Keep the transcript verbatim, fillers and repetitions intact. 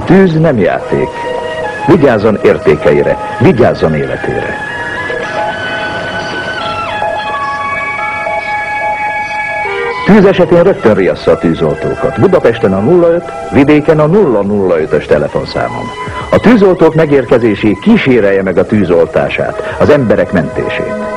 tűz nem játék. Vigyázzon értékeire, vigyázzon életére. Tűz esetén rögtön riassza a tűzoltókat. Budapesten a nulla öt, vidéken a nulla nulla ötös telefonszámon. A tűzoltók megérkezéséig kísérelje meg a tűzoltását, az emberek mentését.